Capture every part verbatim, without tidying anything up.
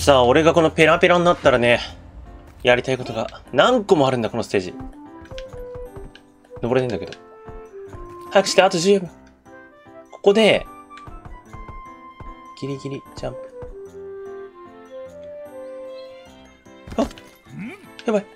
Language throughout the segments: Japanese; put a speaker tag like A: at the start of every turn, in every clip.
A: さあ、俺がこのペラペラになったらね、やりたいことが何個もあるんだ、このステージ。登れねえんだけど。早くして、あとじゅうびょう。ここで、ギリギリジャンプ。あ、やばい。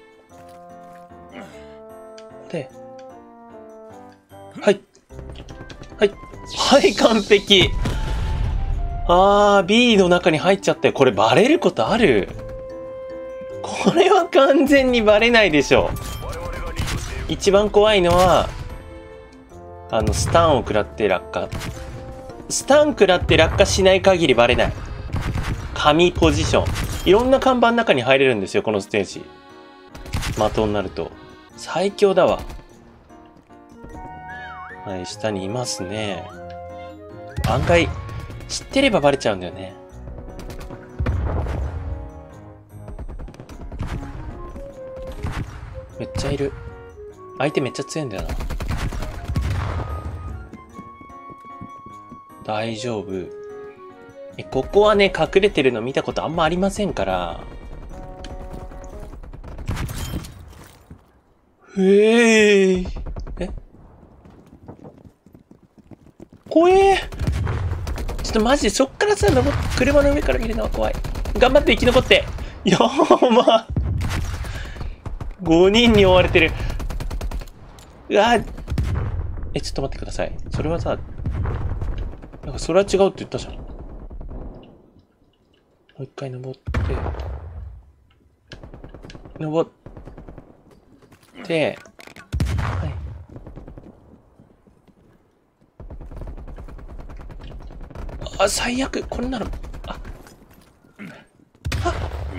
A: で、はい。はい。はい、完璧。あー、B の中に入っちゃって、これバレることある？これは完全にバレないでしょ。一番怖いのは、あの、スタンを食らって落下。スタン食らって落下しない限りバレない。神ポジション。いろんな看板の中に入れるんですよ、このステージ。的になると。最強だわ。はい、下にいますね。案外、知ってればバレちゃうんだよね。めっちゃいる。相手めっちゃ強いんだよな。大丈夫。え、ここはね、隠れてるの見たことあんまありませんから。へえ。え怖え。ちょっとマジでそっからさ、車の上から見るのは怖い。頑張って生き残って。いやー、まあ。ごにんに追われてる。うわえ、ちょっと待ってください。それはさ、なんかそれは違うって言ったじゃん。もう一回登って、登って、はい。あ、最悪。これなら、あ、あ、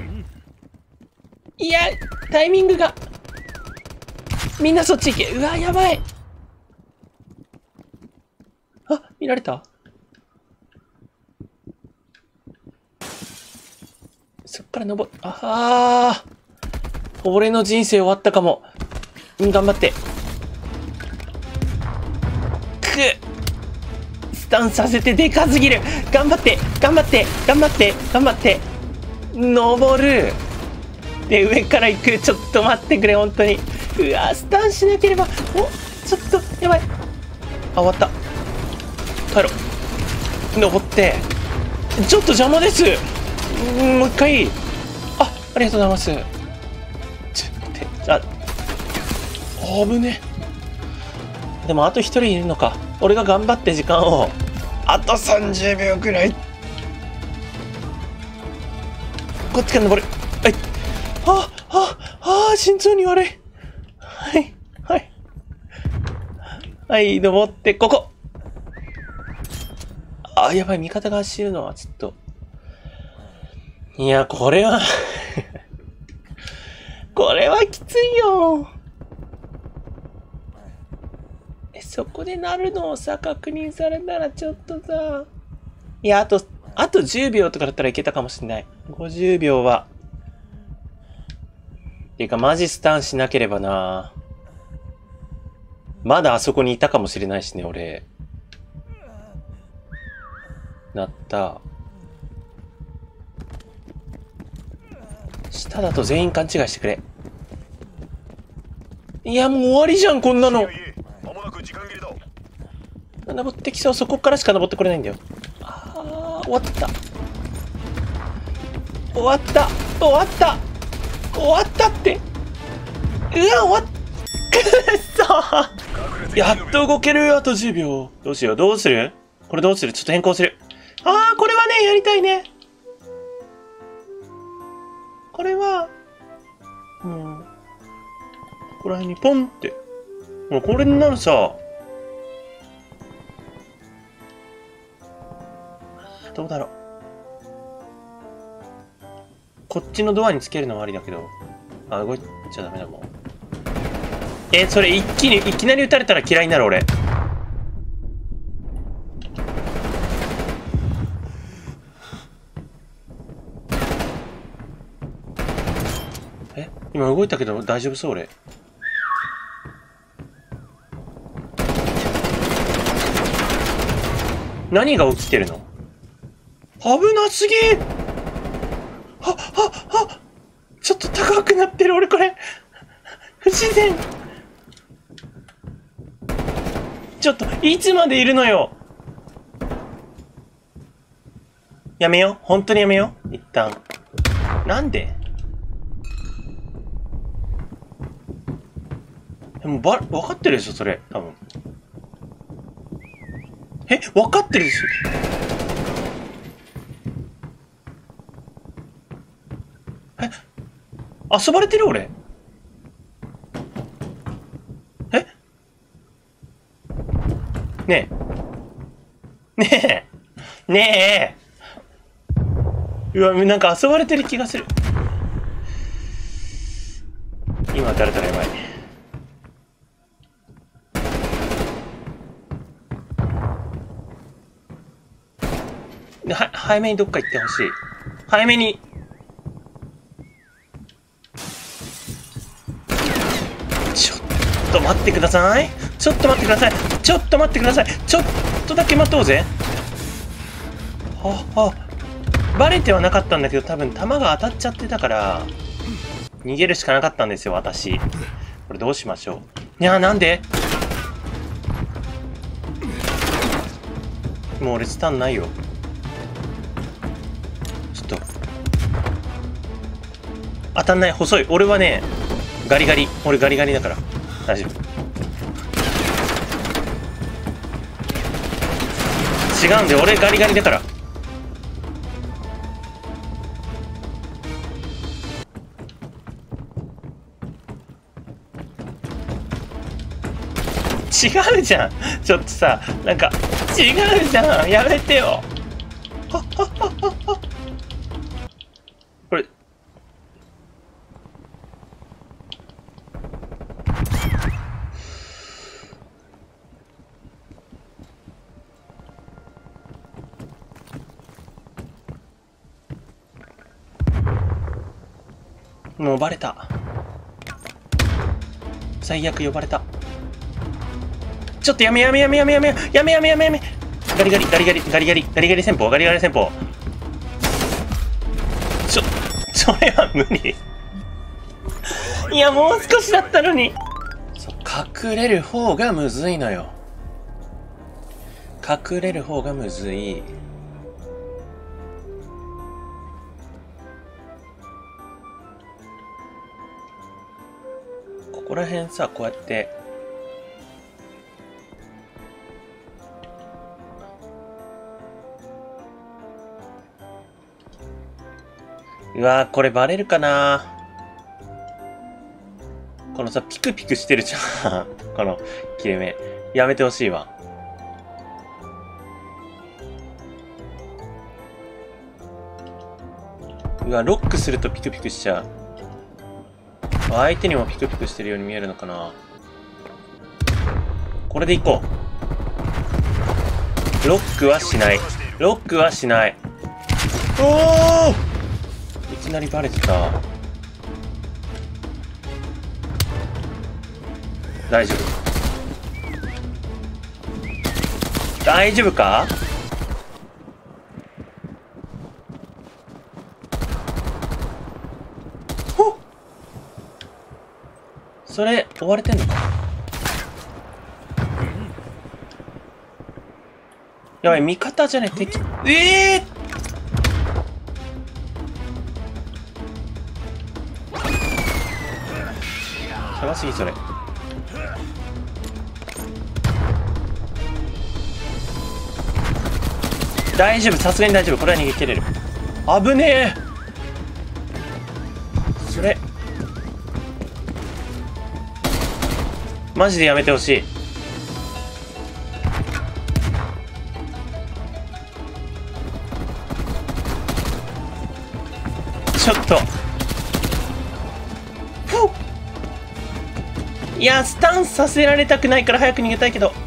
A: いや、タイミングが。みんなそっち行け。うわ、やばい。あ、見られた？そっから登る。ああ。俺の人生終わったかも。うん、頑張って。くスタンさせてでかすぎる。頑張って、頑張って、頑張って、頑張って。登る。で、上から行く。ちょっと待ってくれ、本当に。うわ、スタンしなければ。お、ちょっと、やばい。あ、終わった。帰ろう。登って。ちょっと邪魔です。んもう一回。あ、ありがとうございます。ちょっと待って。あ、危ね。でもあと一人いるのか。俺が頑張って時間を。あとさんじゅうびょうくらい。こっちから登る。はい。あ、あ、あ、心臓に悪い。はい、はい。はい、登って、ここ。あ、やばい、味方が走るのはちょっと。いや、これはこれはきついよ。え、そこでなるのをさ、確認されたらちょっとさ。いや、あと、あとじゅうびょうとかだったらいけたかもしれない。ごじゅうびょうは。ていうか、マジスタンしなければな。まだあそこにいたかもしれないしね、俺。なった。下だと全員勘違いしてくれ。いや、もう終わりじゃん、こんなの。登ってきそう、そこからしか登ってこれないんだよ。あー、終わった。終わった。終わった。終わったって。うわ、終わっ、くっそやっと動ける。あとじゅうびょう。どうしよう。どうする？これどうする？ちょっと変更する。あー、これはね、やりたいね。これは、うん。ここら辺にポンって。もうこれになるさ。どうだろう。こっちのドアにつけるのもありだけど。あ、動いちゃダメだもん。え、それ一気に、いきなり撃たれたら嫌いになる俺。え、今動いたけど大丈夫そう俺。何が起きてるの？危なすぎー。危くなってる俺これ。不自然。ちょっと、いつまでいるのよ。やめよう。本当にやめよう。一旦。なんで？でもば、分かってるでしょ、それ。多分。え、分かってるでしょ。え、遊ばれてる俺。えねえ。ねえ。ねえ。うわ、なんか遊ばれてる気がする。今撃たれたらやばい。は、早めにどっか行ってほしい。早めに。ちょっと待ってください。ちょっと待ってください。ちょっと待ってください。ちょっとだけ待とうぜ。は、は。バレてはなかったんだけど、多分弾が当たっちゃってたから、逃げるしかなかったんですよ、私。これどうしましょう。いや、なんで？もう俺スタンないよ。ちょっと。当たんない。細い。俺はね、ガリガリ。俺ガリガリだから。大丈夫。違うんで、俺ガリガリだから。違うじゃん。ちょっとさ、なんか、違うじゃん。やめてよ。これ。もうバレた。最悪呼ばれた。ちょっとやめやめやめやめやめやめやめやめやめ。ガリガリガリガリガリガリガリガリ戦法ガリガリ戦法。ちょ、それは無理。いや、もう少しだったのに。そう、隠れる方がむずいのよ。隠れる方がむずい。ここら辺さ、こうやって。うわー、これバレるかな。このさ、ピクピクしてるじゃん。この切れ目。やめてほしいわ。うわ、ロックするとピクピクしちゃう。相手にもピクピクしてるように見えるのかな。これでいこう。ロックはしない。ロックはしない。おー！いきなりバレてた。大丈夫。大丈夫か？ほっ！それ、追われてんのか？やばい、味方じゃない、敵。ええー！やばすぎそれ。大丈夫、さすがに大丈夫。これは逃げ切れる。危ねえ。それマジでやめてほしい。ちょっといや、スタンさせられたくないから早く逃げたいけど。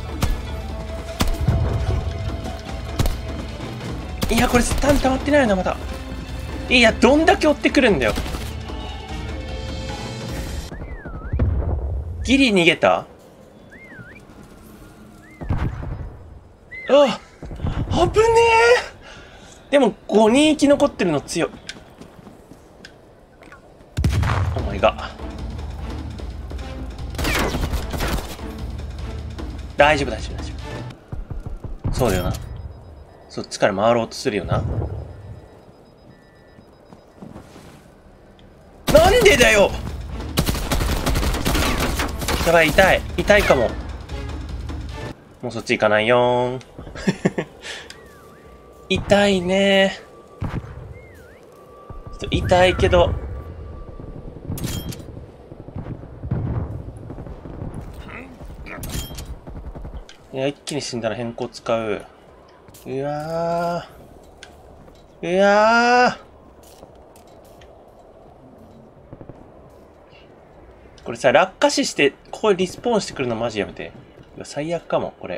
A: いや、これスタン溜まってないよな、まだ。いや、どんだけ追ってくるんだよ。ギリ逃げた？ああ、危ねえ。でもごにん生き残ってるの強い。オーマイガが。大丈夫大丈夫大丈夫。そうだよな。そっちから回ろうとするよな。なんでだよ。やばい、痛い痛いかも。もうそっち行かないよーん。痛いねー。ちょっと痛いけど。いや、一気に死んだら変更使う。うわー。うわー。これさ、落下死して、ここでリスポーンしてくるのマジやめて。いや、最悪かも、これ。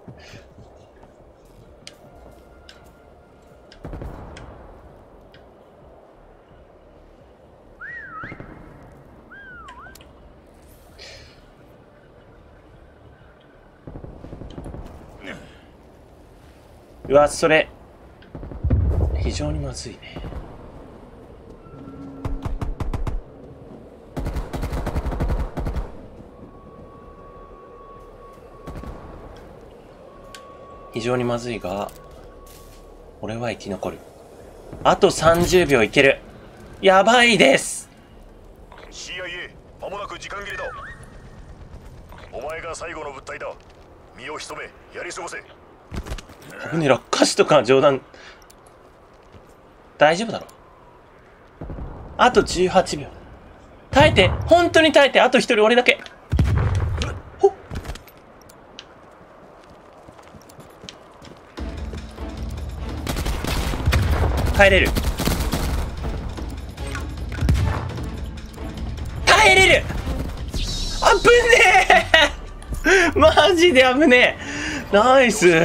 A: うわ、それ、非常にまずいね。非常にまずいが、俺は生き残る。あとさんじゅうびょういける。やばいです。
B: シーアイエー 間もなく時間切れだ。お前が最後の物体だ。身を潜め、やり過ごせ。
A: 危ねえ、落下死とか冗談。大丈夫だろ。あとじゅうはちびょう。耐えて、本当に耐えて、あと一人俺だけ。ほっ。耐えれる。耐えれる。あぶねえ。マジで危ねえ。ナイス。い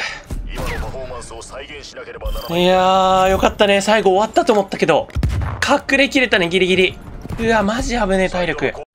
A: やー、よかったね。最後終わったと思ったけど、隠れきれたね、ギリギリ。うわ、マジ危ねえ、体力。